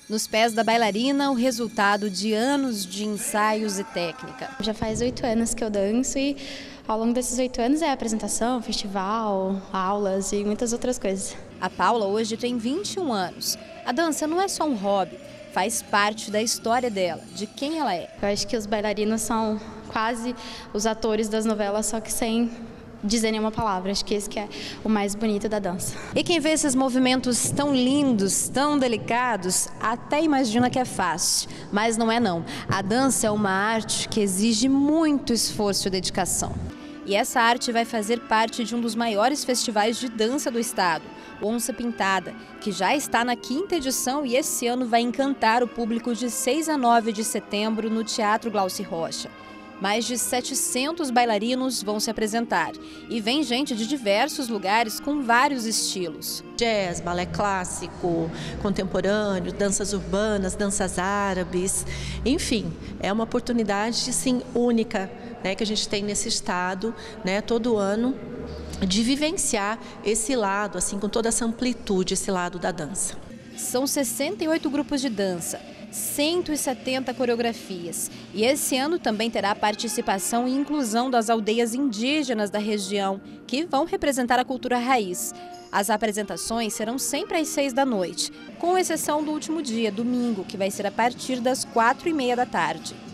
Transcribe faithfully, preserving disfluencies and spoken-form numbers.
Nos pés da bailarina, o resultado de anos de ensaios e técnica. Já faz oito anos que eu danço e ao longo desses oito anos é apresentação, festival, aulas e muitas outras coisas. A Paula hoje tem vinte e um anos. A dança não é só um hobby, faz parte da história dela, de quem ela é. Eu acho que os bailarinos são quase os atores das novelas, só que sem dizer nenhuma palavra. Acho que esse que é o mais bonito da dança. E quem vê esses movimentos tão lindos, tão delicados, até imagina que é fácil. Mas não é não. A dança é uma arte que exige muito esforço e dedicação. E essa arte vai fazer parte de um dos maiores festivais de dança do estado, o Onça Pintada, que já está na quinta edição e esse ano vai encantar o público de seis a nove de setembro no Teatro Glauci Rocha. Mais de setecentos bailarinos vão se apresentar e vem gente de diversos lugares com vários estilos. Jazz, balé clássico, contemporâneo, danças urbanas, danças árabes, enfim, é uma oportunidade sim única, né, que a gente tem nesse estado, né, todo ano, de vivenciar esse lado, assim, com toda essa amplitude, esse lado da dança. São sessenta e oito grupos de dança, cento e setenta coreografias. E esse ano também terá participação e inclusão das aldeias indígenas da região, que vão representar a cultura raiz. As apresentações serão sempre às seis da noite, com exceção do último dia, domingo, que vai ser a partir das quatro e meia da tarde.